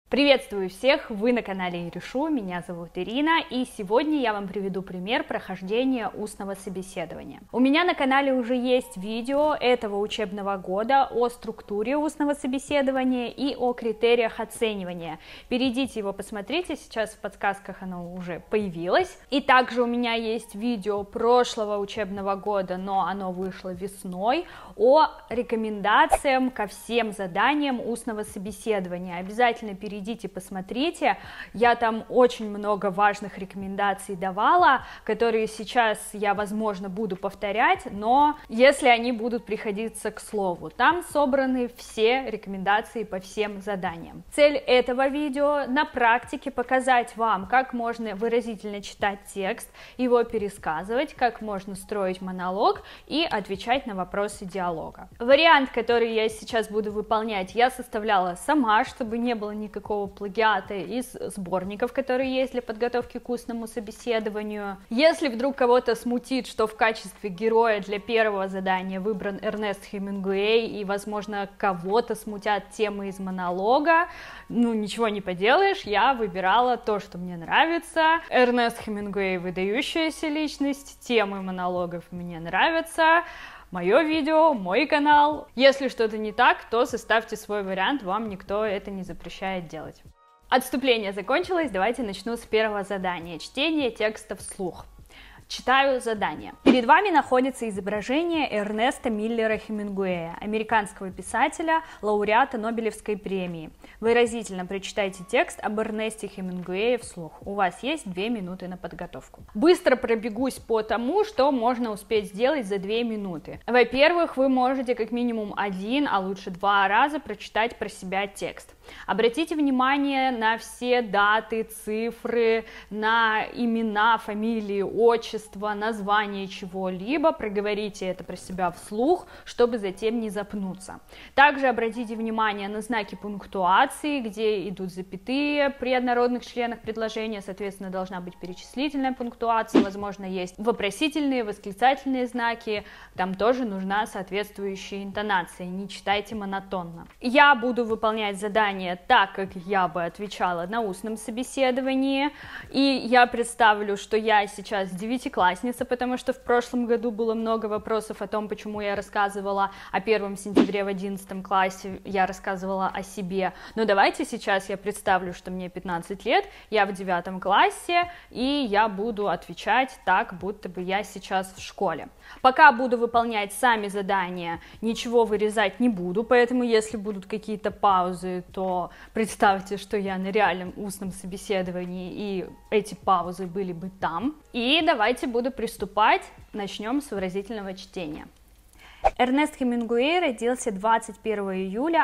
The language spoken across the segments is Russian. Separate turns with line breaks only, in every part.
Приветствую всех! Вы на канале Ирешу, меня зовут Ирина, и сегодня я вам приведу пример прохождения устного собеседования. У меня на канале уже есть видео этого учебного года о структуре устного собеседования и о критериях оценивания. Перейдите его, посмотрите, сейчас в подсказках оно уже появилось. И также у меня есть видео прошлого учебного года, но оно вышло весной, о рекомендациям ко всем заданиям устного собеседования. Обязательно перейдите, посмотрите, я там очень много важных рекомендаций давала, которые сейчас я, возможно, буду повторять, но если они будут приходиться к слову, там собраны все рекомендации по всем заданиям. Цель этого видео на практике показать вам, как можно выразительно читать текст, его пересказывать, как можно строить монолог и отвечать на вопросы диалога. Вариант, который я сейчас буду выполнять, я составляла сама, чтобы не было никакого плагиата из сборников, которые есть для подготовки к устному собеседованию. Если вдруг кого-то смутит, что в качестве героя для первого задания выбран Эрнест Хемингуэй, и, возможно, кого-то смутят темы из монолога, ничего не поделаешь, я выбирала то, что мне нравится. Эрнест Хемингуэй — выдающаяся личность, темы монологов мне нравятся. Мое видео, мой канал. Если что-то не так, то составьте свой вариант, вам никто это не запрещает делать. Отступление закончилось, давайте начну с первого задания. Чтение текста вслух. Читаю задание. Перед вами находится изображение Эрнеста Миллера Хемингуэя, американского писателя, лауреата Нобелевской премии. Выразительно прочитайте текст об Эрнесте Хемингуэе вслух. У вас есть 2 минуты на подготовку. Быстро пробегусь по тому, что можно успеть сделать за 2 минуты. Во-первых, вы можете как минимум 1, а лучше 2 раза прочитать про себя текст. Обратите внимание на все даты, цифры, на имена, фамилии, отчества, название чего-либо, проговорите это про себя вслух, чтобы затем не запнуться. Также обратите внимание на знаки пунктуации, где идут запятые при однородных членах предложения, соответственно, должна быть перечислительная пунктуация, возможно, есть вопросительные, восклицательные знаки, там тоже нужна соответствующая интонация, не читайте монотонно. Я буду выполнять задание так, как я бы отвечала на устном собеседовании, и я представлю, что я сейчас девятиклассница, потому что в прошлом году было много вопросов о том, почему я рассказывала о 1 сентябре в 11 классе, я рассказывала о себе, но давайте сейчас я представлю, что мне 15 лет, я в 9 классе, и я буду отвечать так, будто бы я сейчас в школе. Пока буду выполнять сами задания, ничего вырезать не буду, поэтому если будут какие-то паузы, то представьте, что я на реальном устном собеседовании, и эти паузы были бы там. И давайте буду приступать. Начнем с выразительного чтения. Эрнест Хемингуэй родился 21 июля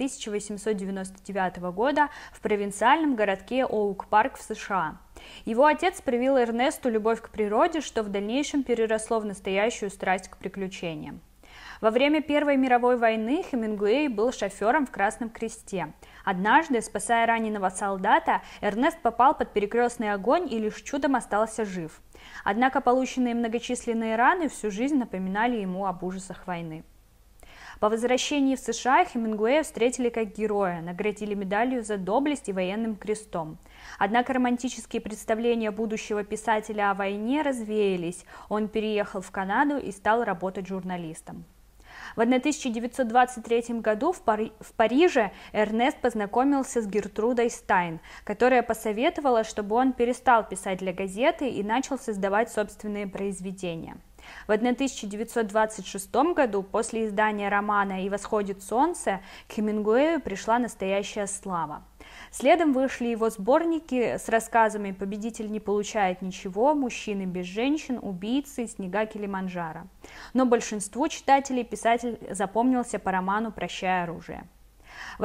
1899 года в провинциальном городке Оук-Парк в США. Его отец привил Эрнесту любовь к природе, что в дальнейшем переросло в настоящую страсть к приключениям. Во время Первой мировой войны Хемингуэй был шофером в Красном Кресте. Однажды, спасая раненого солдата, Эрнест попал под перекрестный огонь и лишь чудом остался жив. Однако полученные многочисленные раны всю жизнь напоминали ему об ужасах войны. По возвращении в США Хемингуэя встретили как героя, наградили медалью за доблесть и военным крестом. Однако романтические представления будущего писателя о войне развеялись, он переехал в Канаду и стал работать журналистом. В 1923 году в Париже Эрнест познакомился с Гертрудой Стайн, которая посоветовала, чтобы он перестал писать для газеты и начал создавать собственные произведения. В 1926 году, после издания романа «И восходит солнце», к Хемингуэю пришла настоящая слава. Следом вышли его сборники с рассказами «Победитель не получает ничего», «Мужчины без женщин», «Убийцы», «Снега Килиманджаро». Но большинству читателей писатель запомнился по роману «Прощай, оружие». В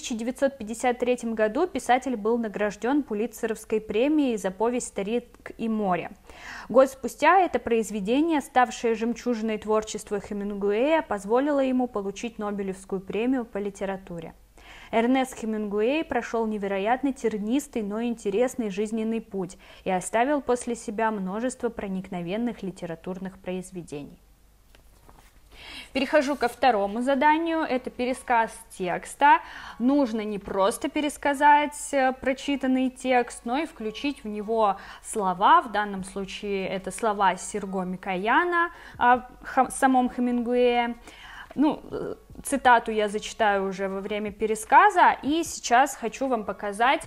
1953 году писатель был награжден Пулитцеровской премией за повесть «Старик и море». Год спустя это произведение, ставшее жемчужиной творчества Хемингуэя, позволило ему получить Нобелевскую премию по литературе. Эрнест Хемингуэй прошел невероятно тернистый, но интересный жизненный путь и оставил после себя множество проникновенных литературных произведений. Перехожу ко второму заданию, это пересказ текста. Нужно не просто пересказать прочитанный текст, но и включить в него слова, в данном случае это слова Серго Микояна о самом Хемингуэе. Ну, цитату я зачитаю уже во время пересказа, и сейчас хочу вам показать,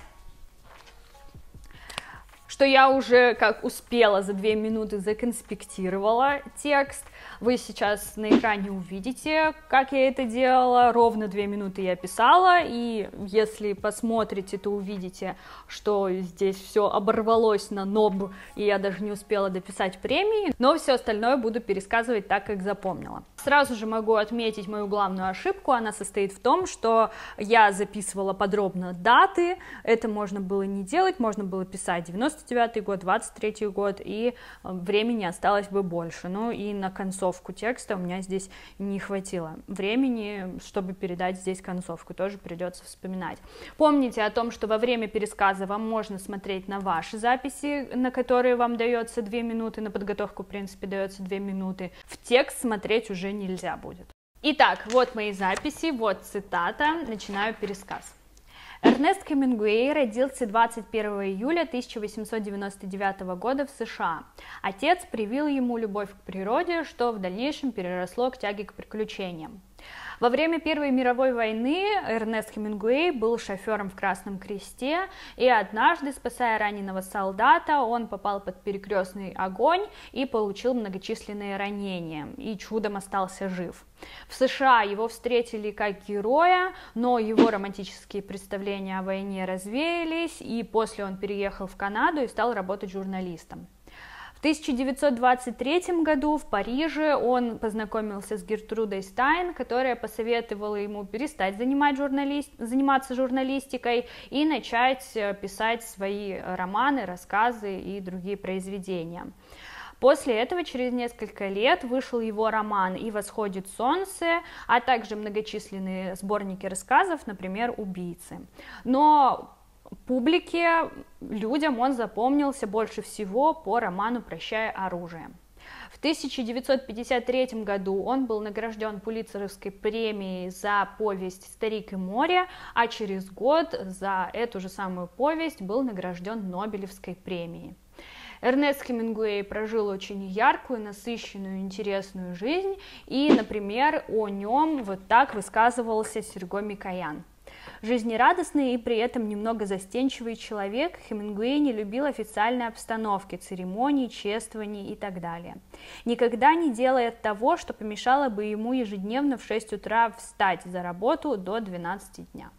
что я уже как успела за 2 минуты законспектировала текст. Вы сейчас на экране увидите, как я это делала. Ровно 2 минуты я писала, и если посмотрите, то увидите, что здесь все оборвалось на ноб, и я даже не успела дописать премии, но все остальное буду пересказывать так, как запомнила. Сразу же могу отметить мою главную ошибку, она состоит в том, что я записывала подробно даты, это можно было не делать, можно было писать 99-й год, 23-й год, и времени осталось бы больше, ну и на концовку текста у меня здесь не хватило времени, чтобы передать здесь концовку, тоже придется вспоминать. Помните о том, что во время пересказа вам можно смотреть на ваши записи, на которые вам дается 2 минуты, на подготовку, в принципе, дается 2 минуты, в текст смотреть уже нельзя будет. Итак, вот мои записи, вот цитата, начинаю пересказ. Эрнест Хемингуэй родился 21 июля 1899 года в США. Отец привил ему любовь к природе, что в дальнейшем переросло к тяге к приключениям. Во время Первой мировой войны Эрнест Хемингуэй был шофером в Красном Кресте, и однажды, спасая раненого солдата, он попал под перекрестный огонь и получил многочисленные ранения, и чудом остался жив. В США его встретили как героя, но его романтические представления о войне развеялись, и после он переехал в Канаду и стал работать журналистом. В 1923 году в Париже он познакомился с Гертрудой Стайн, которая посоветовала ему перестать заниматься журналистикой и начать писать свои романы, рассказы и другие произведения. После этого, через несколько лет, вышел его роман «И восходит солнце», а также многочисленные сборники рассказов, например, «Убийцы». Но публике, людям он запомнился больше всего по роману «Прощай, оружие». В 1953 году он был награжден Пулитцеровской премией за повесть «Старик и море», а через год за эту же самую повесть был награжден Нобелевской премией. Эрнест Хемингуэй прожил очень яркую, насыщенную, интересную жизнь, и, например, о нем вот так высказывался Серго Микоян. Жизнерадостный и при этом немного застенчивый человек, Хемингуэй не любил официальной обстановки, церемоний, чествований и так далее. Никогда не делая того, что помешало бы ему ежедневно в 6 утра встать за работу до 12 дня.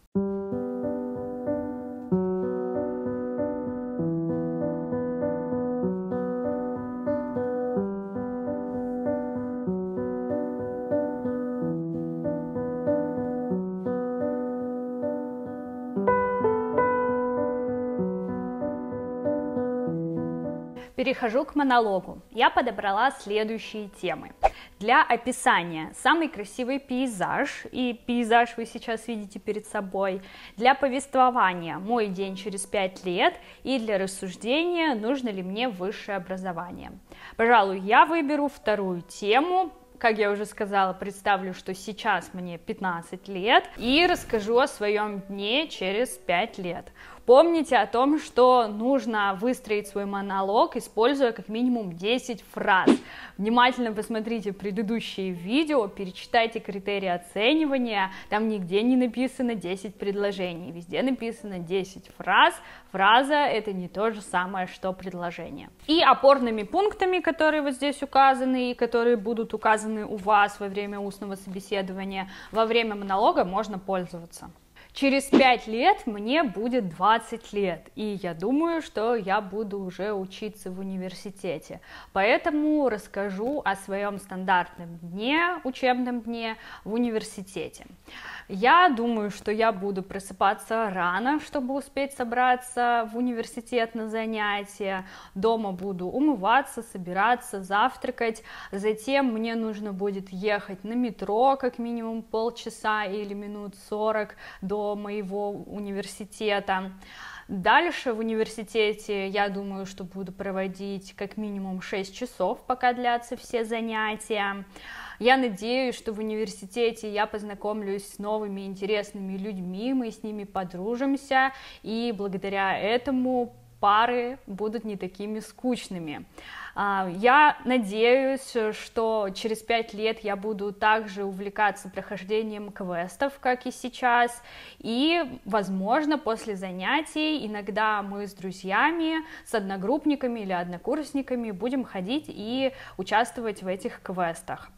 Перехожу к монологу. Я подобрала следующие темы. Для описания самый красивый пейзаж, и пейзаж вы сейчас видите перед собой. Для повествования мой день через 5 лет, и для рассуждения нужно ли мне высшее образование. Пожалуй, я выберу вторую тему. Как я уже сказала, представлю, что сейчас мне 15 лет, и расскажу о своем дне через 5 лет. Помните о том, что нужно выстроить свой монолог, используя как минимум 10 фраз. Внимательно посмотрите предыдущие видео, перечитайте критерии оценивания, там нигде не написано 10 предложений, везде написано 10 фраз. Фраза — это не то же самое, что предложение. И опорными пунктами, которые вот здесь указаны, и которые будут указаны у вас во время устного собеседования, во время монолога можно пользоваться. Через 5 лет мне будет 20 лет, и я думаю, что я буду уже учиться в университете. Поэтому расскажу о своем стандартном дне, учебном дне в университете. Я думаю, что я буду просыпаться рано, чтобы успеть собраться в университет на занятия. Дома буду умываться, собираться, завтракать. Затем мне нужно будет ехать на метро как минимум полчаса или минут 40 до моего университета. Дальше в университете я думаю, что буду проводить как минимум 6 часов, пока длятся все занятия. Я надеюсь, что в университете я познакомлюсь с новыми интересными людьми, мы с ними подружимся, и благодаря этому пары будут не такими скучными. Я надеюсь, что через 5 лет я буду также увлекаться прохождением квестов, как и сейчас, и, возможно, после занятий иногда мы с друзьями, с одногруппниками или однокурсниками будем ходить и участвовать в этих квестах.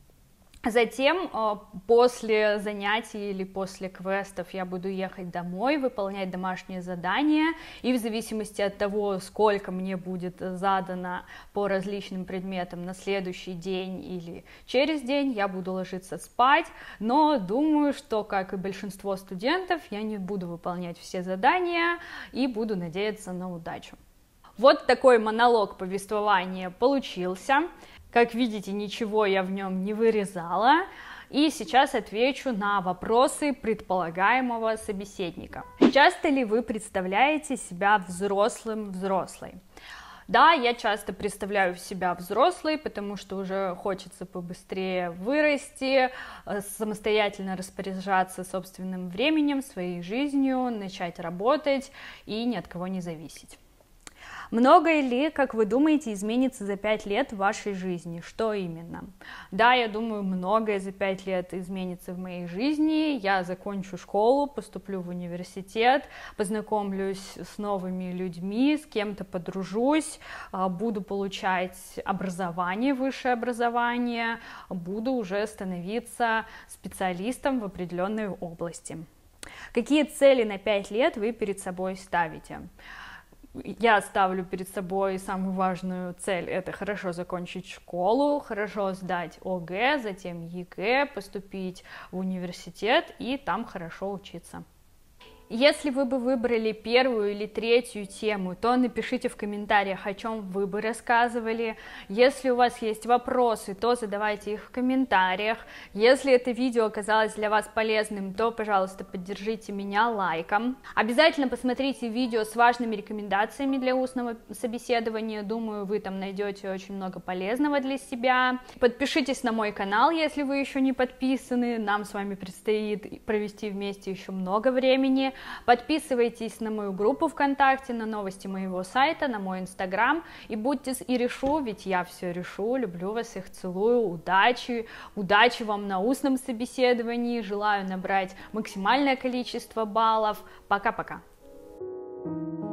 Затем, после занятий или после квестов, я буду ехать домой, выполнять домашние задания, и в зависимости от того, сколько мне будет задано по различным предметам на следующий день или через день, я буду ложиться спать, но думаю, что, как и большинство студентов, я не буду выполнять все задания и буду надеяться на удачу. Вот такой монолог повествования получился. Как видите, ничего я в нем не вырезала, и сейчас отвечу на вопросы предполагаемого собеседника. Часто ли вы представляете себя взрослой? Да, я часто представляю себя взрослой, потому что уже хочется побыстрее вырасти, самостоятельно распоряжаться собственным временем, своей жизнью, начать работать и ни от кого не зависеть. Многое ли, как вы думаете, изменится за 5 лет в вашей жизни? Что именно? Да, я думаю, многое за 5 лет изменится в моей жизни. Я закончу школу, поступлю в университет, познакомлюсь с новыми людьми, с кем-то подружусь, буду получать образование, высшее образование, буду уже становиться специалистом в определенной области. Какие цели на 5 лет вы перед собой ставите? Я ставлю перед собой самую важную цель — это хорошо закончить школу, хорошо сдать ОГЭ, затем ЕГЭ, поступить в университет и там хорошо учиться. Если вы бы выбрали первую или третью тему, то напишите в комментариях, о чем вы бы рассказывали. Если у вас есть вопросы, то задавайте их в комментариях. Если это видео оказалось для вас полезным, то, пожалуйста, поддержите меня лайком. Обязательно посмотрите видео с важными рекомендациями для устного собеседования. Думаю, вы там найдете очень много полезного для себя. Подпишитесь на мой канал, если вы еще не подписаны. Нам с вами предстоит провести вместе еще много времени. Подписывайтесь на мою группу ВКонтакте, на новости моего сайта, на мой инстаграм, и будьте с Иришу, ведь я все решу. Люблю вас, всех целую, удачи вам на устном собеседовании, желаю набрать максимальное количество баллов. Пока-пока.